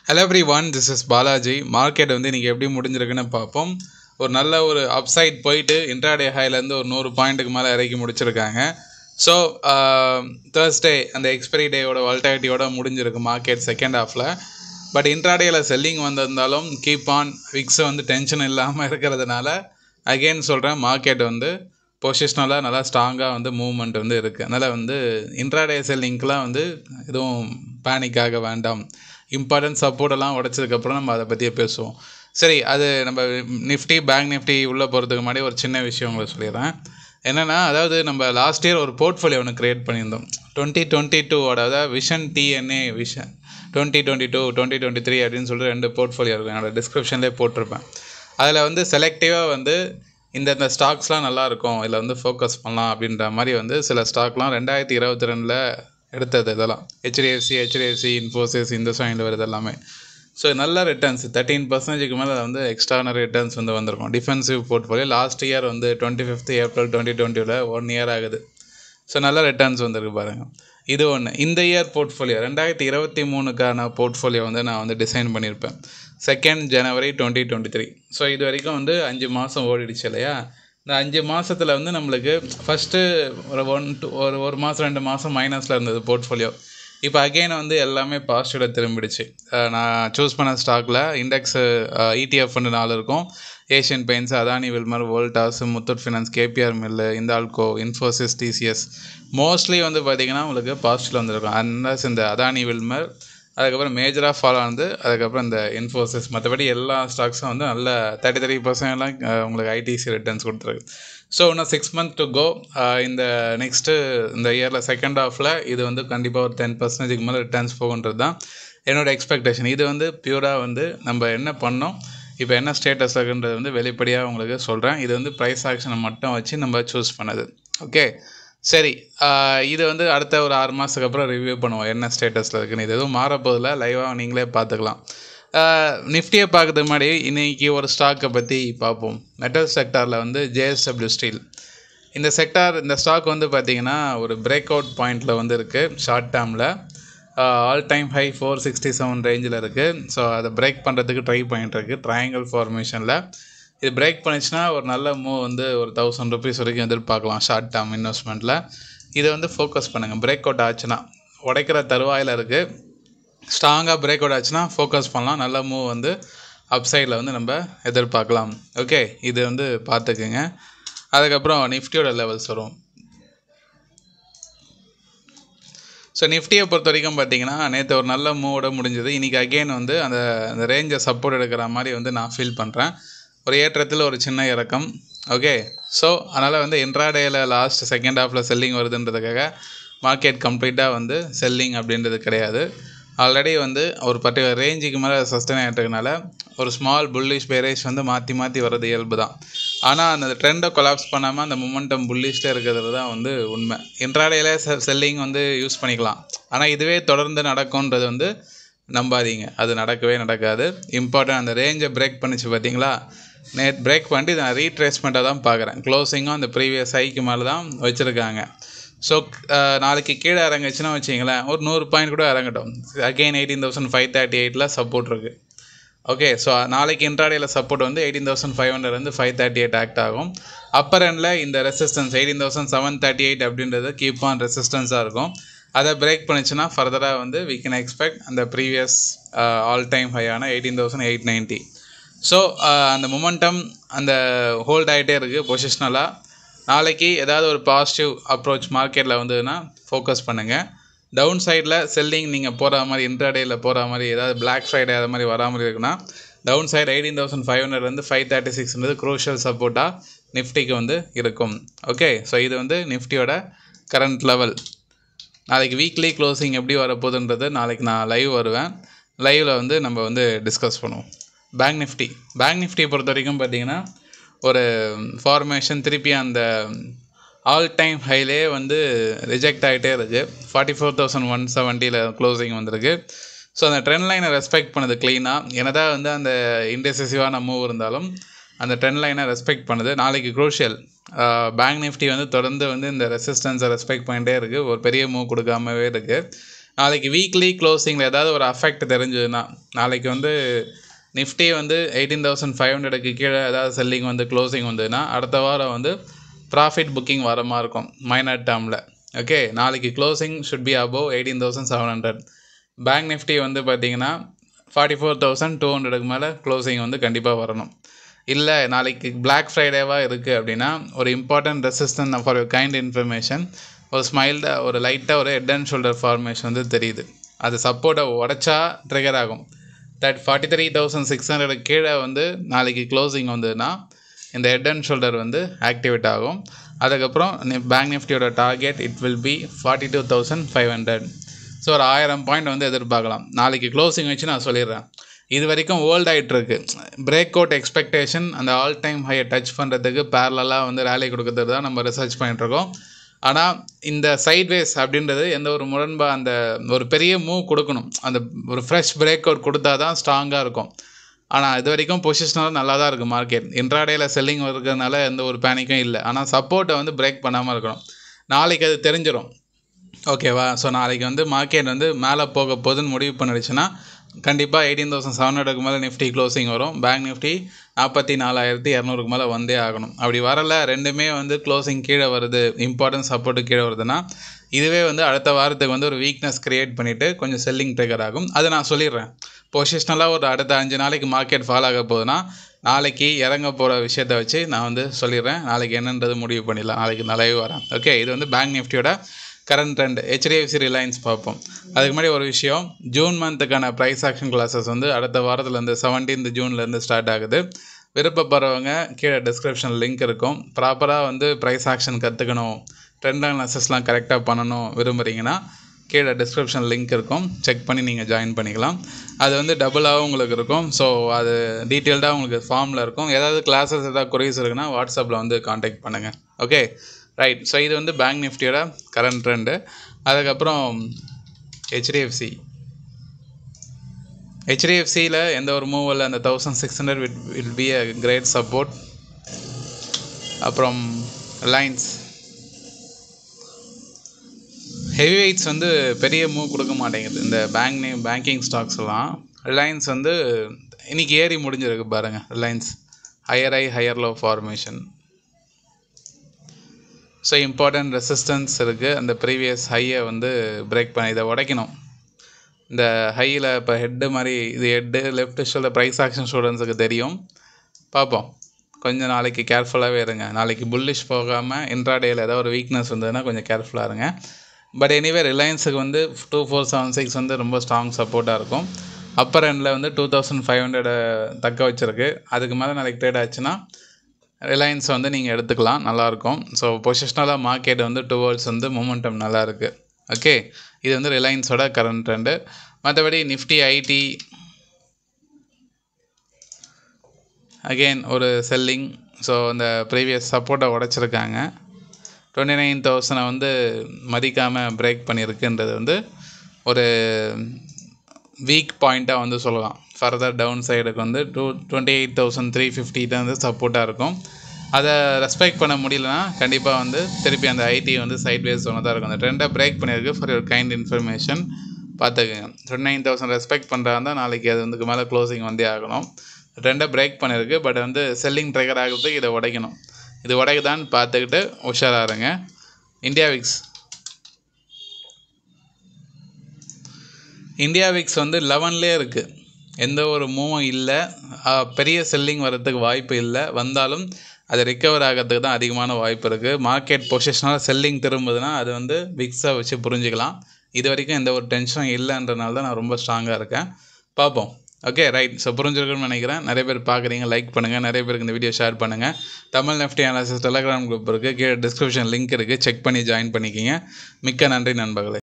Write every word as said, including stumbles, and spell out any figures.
Hello everyone, this is Balaji. Market வந்து இன்னைக்கு எப்படி முடிஞ்சிருக்குன்னு பார்ப்போம். ஒரு நல்ல ஒரு அப்சைட் போயிட்டு இன்ட்ராடே ஹைலேருந்து ஒரு நூறு பாயிண்ட்டுக்கு மேலே இறக்கி முடிச்சிருக்காங்க. ஸோ தேர்ஸ்டே அந்த எக்ஸ்பைரி டேயோட வால்டாலிட்டியோட முடிஞ்சிருக்கு மார்க்கெட் செகண்ட் ஹாஃபில். பட் இன்ட்ராடேயில் செல்லிங் வந்திருந்தாலும் கீப் ஆன் விக்ஸ் வந்து டென்ஷன் இல்லாமல் இருக்கிறதுனால அகெயின் சொல்கிறேன், மார்க்கெட் வந்து பொசிஷனலாக நல்லா ஸ்ட்ராங்காக வந்து மூவ்மெண்ட் வந்து இருக்குது. அதனால் வந்து இன்ட்ராடே செல்லிங்க்கெலாம் வந்து எதுவும் பேனிக் ஆக வேண்டாம். இம்பார்ட்டன்ட் சப்போர்ட்டெல்லாம் உடச்சதுக்கப்புறம் நம்ம அதை பற்றியே பேசுவோம். சரி, அது நம்ம நிஃப்டி பேங்க் நிஃப்டி உள்ளே போகிறதுக்கு முன்னாடி ஒரு சின்ன விஷயம் உங்களுக்கு சொல்லிடுறேன். என்னென்னா, அதாவது நம்ம லாஸ்ட் இயர் ஒரு போர்ட்ஃபோலியோ ஒன்று க்ரியேட் பண்ணியிருந்தோம். டுவெண்ட்டி டுவெண்ட்டி டூவோட அதாவது vision DNA vision twenty twenty two twenty twenty three அப்படின்னு சொல்லிட்டு ரெண்டு போர்ட்ஃபோலியோ இருக்கும். என்னோடய டிஸ்கிரிப்ஷன்லேயே போட்டிருப்பேன். அதில் வந்து செலக்டிவாக வந்து இந்தந்த ஸ்டாக்ஸ்லாம் நல்லாயிருக்கும், இதில் வந்து ஃபோக்கஸ் பண்ணலாம் அப்படின்ற மாதிரி வந்து சில ஸ்டாக்லாம் ரெண்டாயிரத்தி இருபத்தி ரெண்டில் எடுத்தது. இதெல்லாம் ஹெச்டிஎஃப்சி ஹெச்டிஎஃப்சி இன்ஃபோசிஸ் இந்த சைடில் வருது எல்லாமே. ஸோ நல்ல ரிட்டர்ன்ஸ் தேர்ட்டீன் பர்சன்டேஜுக்கு மேலே வந்து எக்ஸ்ட்ரானரி ரிட்டர்ன்ஸ் வந்து வந்திருக்கும். டிஃபென்சிவ் போர்ட்ஃபோலியோ லாஸ்ட் இயர் வந்து டுவெண்ட்டி ஃபிஃப்த் ஏப்ரல் டுவெண்ட்டி டுவெண்ட்டியில் ஒன் இயர் ஆகுது. ஸோ நல்ல ரிட்டர்ன்ஸ் வந்துருக்கு பாருங்கள். இது ஒன்று. இந்த இயர் போர்ட்ஃபோலியோ ரெண்டாயிரத்தி இருபத்தி மூணுக்கான போர்ட்ஃபோலியோ வந்து நான் வந்து டிசைன் பண்ணியிருப்பேன் செகண்ட் ஜனவரி டுவெண்ட்டி டுவெண்ட்டி த்ரீ. ஸோ இது வரைக்கும் வந்து அஞ்சு மாதம் ஓடிடுச்சு இல்லையா? இந்த அஞ்சு மாதத்தில் வந்து நம்மளுக்கு ஃபஸ்ட்டு ஒரு ஒன் டூ ஒரு ஒரு மாதம் ரெண்டு மாதம் மைனஸில் இருந்தது போர்ட்ஃபோலியோ. இப்போ அகெயின் வந்து எல்லாமே பாசிட்டிவாக திரும்பிடுச்சு. நான் சூஸ் பண்ண ஸ்டாக்கில் இண்டெக்ஸு இடிஎஃப் வந்து நாலு இருக்கும். Asian Paints, Adani Wilmar, Voltas, Muthoot finance, KPR mill, Hindalco, Infosys, TCS mostly வந்து பார்த்திங்கன்னா உங்களுக்கு பாசிட்டிவ் வந்துருக்கும். அந்த இந்த அதானி வில்மர், அதுக்கப்புறம் மேஜராக ஃபாலோ ஆனது, அதுக்கப்புறம் இந்த இன்ஃபோசிஸ். மற்றபடி எல்லா ஸ்டாக்ஸும் வந்து நல்ல தேர்ட்டி த்ரீ பர்சன்ட்லாம் உங்களுக்கு ஐடிசி ரிட்டர்ன்ஸ் கொடுத்துருக்கு. ஸோ இன்னும் சிக்ஸ் மந்த் டு கோ. இந்த நெக்ஸ்ட்டு இந்த இயரில் செகண்ட் ஹாஃபில் இது வந்து கண்டிப்பாக ஒரு டென் பர்சன்டேஜுக்கு மேலே ரிட்டர்ன்ஸ் போகுன்றது தான் என்னோடய எக்ஸ்பெக்டேஷன். இது வந்து பியூராக வந்து நம்ம என்ன பண்ணோம், இப்போ என்ன ஸ்டேட்டஸ் இருக்குன்றது வந்து வெளிப்படையாக உங்களுக்கு சொல்கிறேன். இது வந்து ப்ரைஸ் ஆக்ஷனை மட்டும் வச்சு நம்ம சூஸ் பண்ணது. ஓகே, சரி. இது வந்து அடுத்த ஒரு ஆறு மாதத்துக்கு அப்புறம் ரிவ்யூ பண்ணுவோம் என்ன ஸ்டேட்டஸில் இருக்குன்னு. இது எதுவும் மாறப்போதில்லை, லைவாக நீங்களே பார்த்துக்கலாம். நிஃப்டியை பார்க்கறதுக்கு முன்னாடி இன்றைக்கி ஒரு ஸ்டாக்கை பற்றி பார்ப்போம். மெட்டல் செக்டாரில் வந்து ஜேஎஸ்டபிள்யூ ஸ்டீல். இந்த செக்டார் இந்த ஸ்டாக் வந்து பார்த்திங்கன்னா ஒரு பிரேக் அவுட் பாயிண்டில் வந்து இருக்குது. ஷார்ட் டேர்மில் all time high four sixty seven ரேஞ்சில் இருக்குது. ஸோ அதை பிரேக் பண்ணுறதுக்கு ட்ரை பண்ணிட்டு இருக்குது ட்ரையாங்கிள் ஃபார்மேஷனில். இது பிரேக் பண்ணிச்சுன்னா ஒரு நல்ல மூவ் வந்து ஒரு தௌசண்ட் ருபீஸ் வரைக்கும் எதிர்பார்க்கலாம் ஷார்ட் டேர்ம் இன்வெஸ்ட்மெண்ட்டில். இதை வந்து ஃபோக்கஸ் பண்ணுங்கள். பிரேக் அவுட் ஆச்சுன்னா உடைக்கிற தருவாயில் இருக்குது. ஸ்ட்ராங்காக பிரேக் அவுட் ஆச்சுன்னா ஃபோக்கஸ் பண்ணலாம். நல்ல மூவ் வந்து அப் சைடில் வந்து நம்ம எதிர்பார்க்கலாம். ஓகே, இது வந்து பார்த்துக்குங்க. அதுக்கப்புறம் நிஃப்டியோட லெவல்ஸ் வரும். ஸோ நிஃப்டியை பொறுத்த வரைக்கும் பார்த்தீங்கன்னா நேற்று ஒரு நல்ல மூவோட முடிஞ்சது. இன்றைக்கி அகெயின் வந்து அந்த அந்த ரேஞ்சை சப்போர்ட் எடுக்கிற மாதிரி வந்து நான் ஃபீல் பண்ணுறேன். ஒரு ஏற்றத்தில் ஒரு சின்ன இறக்கம். ஓகே, ஸோ அதனால் வந்து இன்ட்ராடேயில் லாஸ்ட் செகண்ட் ஹாஃபில் செல்லிங் வருதுன்றதுக்காக மார்க்கெட் கம்ப்ளீட்டாக வந்து செல்லிங் அப்படின்றது கிடையாது. ஆல்ரெடி வந்து ஒரு பர்டிகுலர் ரேஞ்சுக்கு மேலே சஸ்டெயின் ஆகிட்டதுனால ஒரு ஸ்மால் புல்லிஷ் பேரேஜ் வந்து மாற்றி மாற்றி வர்றது இயல்பு தான். ஆனால் அந்த ட்ரெண்டை கொலாப்ஸ் பண்ணாமல் அந்த மொமெண்டம் புல்லிஷில் இருக்கிறது தான் வந்து உண்மை. இன்ட்ராடேயில் செ செல்லிங் வந்து யூஸ் பண்ணிக்கலாம். ஆனால் இதுவே தொடர்ந்து நடக்கும்ன்றது வந்து நம்பாதீங்க. அது நடக்கவே நடக்காது. இம்பார்ட்டன்ட் அந்த ரேஞ்சை பிரேக் பண்ணிச்சு பார்த்தீங்களா? நேட் பிரேக் பண்ணிட்டு நான் ரீட்ரேஸ்மெண்ட்டாக தான் பார்க்குறேன். க்ளோசிங்கும் அந்த ப்ரீவியஸ் ஹைக்கு மேலே தான் வச்சுருக்காங்க. ஸோ நாளைக்கு கீழே இறங்குச்சுன்னா வச்சிங்களேன், ஒரு நூறு பாயிண்ட் கூட இறங்கட்டும். Again eighteen thousand five thirty எயிட்டில் சப்போர்ட் இருக்குது. ஓகே, ஸோ நாளைக்கு இன்ட்ராடேயில் சப்போர்ட் வந்து எயிட்டீன் தௌசண்ட் ஃபைவ் ஹண்ட்ரட்லேருந்து ஃபைவ் தேர்ட்டி எயிட் ஆக்ட் ஆகும். அப்பர் எண்டில் இந்த resistance eighteen thousand seven thirty eight அப்படின்றது கீப் ஆன் ரெசிஸ்டன்ஸாக இருக்கும். அதை பிரேக் பண்ணிச்சுன்னா ஃபர்தராக வந்து வி கேன் எக்ஸ்பெக்ட் அந்த ப்ரீவியஸ் ஆல் டைம் ஹையான eighteen thousand eight ninety. So அந்த மொமெண்டம் அந்த ஹோல்ட் ஆகிட்டே இருக்குது பொசிஷனலாக. நாளைக்கு ஏதாவது ஒரு பாசிட்டிவ் அப்ரோச் மார்க்கெட்டில் வந்ததுன்னா ஃபோக்கஸ் பண்ணுங்கள். டவுன் சைடில் செல்லிங் நீங்கள் போகிற மாதிரி இன்ட்ராடேயில் போகிற மாதிரி ஏதாவது பிளாக் ஃப்ரைடே அது மாதிரி வரா மாதிரி இருக்குன்னா down side eighteen thousand five ஹண்ட்ரட்லேருந்து ஃபைவ் தேர்ட்டி சிக்ஸ்ன்றது க்ரூஷியல் சப்போர்ட்டாக நிஃப்டிக்கு வந்து இருக்கும். ஓகே, ஸோ இது வந்து நிஃப்டியோட கரண்ட் லெவல். நாளைக்கு வீக்லி க்ளோசிங் எப்படி வரப்போகுதுன்றது நாளைக்கு நான் லைவ் வருவேன். லைவில் வந்து நம்ம வந்து டிஸ்கஸ் பண்ணுவோம். பேங்க் நிஃப்டி பேங்க் நிஃப்டியை பொறுத்த வரைக்கும் பார்த்திங்கன்னா ஒரு ஃபார்மேஷன் திருப்பி அந்த ஆல் டைம் ஹைலே வந்து ரிஜெக்ட் ஆகிட்டே இருக்குது. ஃபார்ட்டி ஃபோர் தௌசண்ட் ஒன் செவன்ட்டியில் க்ளோசிங் வந்திருக்கு. ஸோ அந்த ட்ரெண்ட் லைனை ரெஸ்பெக்ட் பண்ணுது க்ளீனாக. என்னதான் வந்து அந்த இன்டெசிசிவான மூவ் இருந்தாலும் அந்த ட்ரெண்ட் லைனை ரெஸ்பெக்ட் பண்ணுது. நாளைக்கு க்ரூஷியல். பேங்க் நிஃப்டி வந்து தொடர்ந்து வந்து இந்த ரெசிஸ்டன்ஸை ரெஸ்பெக்ட் பண்ணிகிட்டே இருக்குது. ஒரு பெரிய மூவ் கொடுக்காமவே இருக்குது. நாளைக்கு வீக்லி க்ளோசிங்கில் ஏதாவது ஒரு அஃபெக்ட் தெரிஞ்சதுன்னா, நாளைக்கு வந்து நிஃப்டி வந்து எயிட்டீன் தௌசண்ட் ஃபைவ் ஹண்ட்ரடுக்கு கீழே ஏதாவது செல்லிங் வந்து க்ளோசிங் வந்ததுன்னா அடுத்த வாரம் வந்து ப்ராஃபிட் புக்கிங் வர மாதிரி இருக்கும் மைனர் டேர்மில். ஓகே, நாளைக்கு closing should be above eighteen thousand seven hundred. Bank Nifty வந்து பார்த்தீங்கன்னா ஃபார்ட்டி ஃபோர் தௌசண்ட் டூ ஹண்ட்ரடுக்கு மேலே க்ளோசிங் வந்து கண்டிப்பாக வரணும். இல்லை நாளைக்கு பிளாக் ஃப்ரைடேவாக இருக்குது அப்படின்னா ஒரு important resistant for your kind information, ஒரு ஸ்மைல்டாக ஒரு லைட்டாக ஒரு ஹெட் அண்ட் ஷோல்டர் ஃபார்மேஷன் வந்து தெரியுது. அது சப்போர்ட்டை உடச்சா ட்ரிகர் ஆகும். That forty three thousand six ஹண்ட்ரடுக்கு கீழே வந்து நாளைக்கு க்ளோசிங் வந்ததுன்னா இந்த ஹெட் அண்ட் ஷோல்டர் வந்து ஆக்டிவேட் ஆகும். அதுக்கப்புறம் பேங்க் நிஃப்டியோட target it will be forty two thousand five hundred. So ஒரு ஆயிரம் பாயிண்ட் வந்து எதிர்பார்க்கலாம். நாளைக்கு க்ளோசிங் வச்சு நான் சொல்லிடுறேன். இது வரைக்கும் ஓல்ட் ஆகிட்டு இருக்கு. பிரேக் அவுட் எக்ஸ்பெக்டேஷன் அந்த ஆல் டைம் ஹையை டச் பண்ணுறதுக்கு பேரலாக வந்து ரேலி கொடுக்கறது தான் நம்ம ரிசர்ச் பண்ணிகிட்ருக்கோம். ஆனால் இந்த சைட்வேஸ் அப்படின்றது எந்த ஒரு முரண்பா அந்த ஒரு பெரிய மூவ் கொடுக்கணும், அந்த ஒரு ஃப்ரெஷ் பிரேக் அவுட் கொடுத்தா தான் ஸ்ட்ராங்காக இருக்கும். ஆனால் இது வரைக்கும் பொசிஷனலாக நல்லா தான் இருக்குது மார்க்கெட். இன்ட்ராடேயில் செல்லிங் இருக்கிறதுனால எந்த ஒரு பேனிக்கும் இல்லை. ஆனால் சப்போர்ட்டை வந்து பிரேக் பண்ணாமல் இருக்கணும். நாளைக்கு அது தெரிஞ்சிடும். ஓகேவா? ஸோ நாளைக்கு வந்து மார்க்கெட் வந்து மேலே போக போகுதுன்னு முடிவு பண்ணிடுச்சுன்னா கண்டிப்பாக எயிட்டீன் தௌசண்ட் செவன் ஹண்ட்ரடுக்கு மேலே நிஃப்டி க்ளோசிங் வரும். பேங்க் நிஃப்டி நாற்பத்தி நாலாயிரத்தி இரநூறுக்கு மேலே வந்தே ஆகணும். அப்படி வரலை, ரெண்டுமே வந்து க்ளோசிங் கீழே வருது, இம்பார்ட்டன்ட் சப்போர்ட்டு கீழே வருதுன்னா இதுவே வந்து அடுத்த வாரத்துக்கு வந்து ஒரு வீக்னஸ் க்ரியேட் பண்ணிவிட்டு கொஞ்சம் செல்லிங் ட்ரிகர் ஆகும். அதை நான் சொல்லிடுறேன். பொசிஷனலாக ஒரு அடுத்த அஞ்சு நாளைக்கு மார்க்கெட் ஃபால் ஆக போகுதுன்னா நாளைக்கு இறங்க போகிற விஷயத்தை வச்சு நான் வந்து சொல்லிடுறேன். நாளைக்கு என்னன்றது முடிவு பண்ணிடலாம். நாளைக்கு நல்லாவே வரேன். ஓகே, இது வந்து பேங்க் நிஃப்டியோட கரண்ட் ட்ரெண்ட். ஹெச்டிஎஃப்சி ரிலையன்ஸ் பார்ப்போம். அதுக்கு முன்னாடி ஒரு விஷயம், ஜூன் மந்த்துக்கான ப்ரைஸ் ஆக்ஷன் கிளாஸஸ் வந்து அடுத்த வாரத்துலேருந்து செவன்டீன்த் ஜூன்லேருந்து ஸ்டார்ட் ஆகுது. விருப்பப்படுறவங்க கீழே டிஸ்கிரிப்ஷன் லிங்க் இருக்கும். ப்ராப்பராக வந்து ப்ரைஸ் ஆக்ஷன் கற்றுக்கணும், ட்ரெண்ட் அனாலிசிஸ்லாம் கரெக்டாக பண்ணணும் விரும்புகிறீங்கன்னா கீழே டிஸ்கிரிப்ஷன் லிங்க் இருக்கும், செக் பண்ணி நீங்கள் ஜாயின் பண்ணிக்கலாம். அது வந்து டபுளாகவும் உங்களுக்கு இருக்கும். ஸோ அது டீட்டெயில்டாக உங்களுக்கு ஃபார்மில் இருக்கும். ஏதாவது கிளாஸஸ் ஏதாவது குறைஸ் இருக்குன்னா வாட்ஸ்அப்பில் வந்து காண்டாக்ட் பண்ணுங்கள். Okay right. ஸோ இது வந்து பேங்க் நிஃப்டியோட கரண்ட் ட்ரெண்டு. அதுக்கப்புறம் ஹெச்டிஎஃப்சி ஹெச்டிஎஃப்சியில் எந்த ஒரு மூவ் இல்லை. அந்த thousand six hundred will will be a great support. அப்புறம் ரிலையன்ஸ் ஹெவி வெயிட்ஸ் வந்து பெரிய மூவ் கொடுக்க மாட்டேங்குது இந்த பேங்க் நேம் பேங்கிங் ஸ்டாக்ஸ்லாம். ரிலையன்ஸ் வந்து இன்றைக்கி ஏறி முடிஞ்சிருக்கு பாருங்கள். Reliance higher high higher low formation. So important resistance இருக்குது. அந்த ப்ரீவியஸ் ஹையை வந்து பிரேக் பண்ணி இதை உடைக்கணும். இந்த ஹையில் இப்போ ஹெட்டு மாதிரி இது head left shoulder price action ஸ்டூடெண்ட்ஸுக்கு தெரியும். பார்ப்போம், கொஞ்சம் நாளைக்கு கேர்ஃபுல்லாகவே இருங்க. நாளைக்கு புல்லிஷ் போகாமல் இன்ட்ராடேயில் ஏதாவது ஒரு வீக்னஸ் இருந்ததுன்னா கொஞ்சம் கேர்ஃபுல்லாக இருங்க. பட் எனிவே ரிலையன்ஸுக்கு வந்து டூ ஃபோர் செவன் சிக்ஸ் வந்து ரொம்ப ஸ்ட்ராங் சப்போர்ட்டாக இருக்கும். அப்பர் எண்டில் வந்து டூ தௌசண்ட் ஃபைவ் ஹண்ட்ரடை தக்க வச்சுருக்கு. அதுக்கு மேலே நாளைக்கு ட்ரேட் ஆச்சுன்னா ரிலையன்ஸ் வந்து நீங்கள் எடுத்துக்கலாம், நல்லாயிருக்கும். ஸோ பொசிஷனலாக மார்க்கெட் வந்து டுவர்ட்ஸ் வந்து மொமெண்டம் நல்லா இருக்குது. ஓகே, இது வந்து ரிலையன்ஸோட கரண்ட் ட்ரெண்டு. மற்றபடி நிஃப்டி ஐடி அகெயின் ஒரு செல்லிங். ஸோ அந்த ப்ரீவியஸ் சப்போர்ட்டை உடைச்சிருக்காங்க. டுவெண்ட்டி நைன் தௌசண்டை வந்து மதிக்காமல் பிரேக் பண்ணியிருக்குன்றது வந்து ஒரு வீக் பாயிண்ட்டாக வந்து சொல்லலாம். ஃபர்தர் டவுன் சைடுக்கு வந்து two twenty eight thousand three fifty தான் வந்து சப்போர்ட்டாக இருக்கும். அதை ரெஸ்பெக்ட் பண்ண முடியலன்னா கண்டிப்பாக வந்து திருப்பி அந்த ஐடி வந்து சைட்வேஸ் ஒன்று தான் இருக்கும். அந்த ட்ரெண்டை பிரேக் பண்ணியிருக்கு. ஃபார் யுவர் கைண்ட் இன்ஃபர்மேஷன் பார்த்துக்குங்க. டுவெண்ட்டி நைன் தௌசண்ட் ரெஸ்பெக்ட் பண்ணுறாருந்தா நாளைக்கு அது வந்து மேலே க்ளோசிங் வந்தே ஆகணும். ட்ரெண்டை பிரேக் பண்ணியிருக்கு. பட் வந்து செல்லிங் ட்ரிகர் ஆகிறதுக்கு இதை உடைக்கணும். இது உடைக்குதான்னு பார்த்துக்கிட்டு உஷாராக இருங்க. இந்தியா விக்ஸ் இந்தியா விக்ஸ் வந்து லெவன்லேயே இருக்குது. எந்த ஒரு மூவும் இல்லை. பெரிய செல்லிங் வர்றதுக்கு வாய்ப்பு இல்லை. வந்தாலும் அது ரிக்கவர் ஆகிறதுக்கு தான் அதிகமான வாய்ப்பு இருக்குது. மார்க்கெட் பொசிஷனாக செல்லிங் திரும்புதுன்னா அது வந்து விக்ஸை வச்சு புரிஞ்சுக்கலாம். இது வரைக்கும் எந்த ஒரு டென்ஷனும் இல்லைன்றனால தான் நான் ரொம்ப ஸ்ட்ராங்காக இருக்கேன். பார்ப்போம். Okay right. ஸோ புரிஞ்சிருக்குன்னு நினைக்கிறேன். நிறைய பேர் பார்க்குறீங்க, லைக் பண்ணுங்கள். நிறைய பேருக்கு இந்த வீடியோ ஷேர் பண்ணுங்கள். Tamil Nifty analysis Telegram group இருக்குது, கீழே டிஸ்கிரிப்ஷன் லிங்க் இருக்குது, செக் பண்ணி ஜாயின் பண்ணிக்கிங்க. மிக்க நன்றி நண்பர்களே.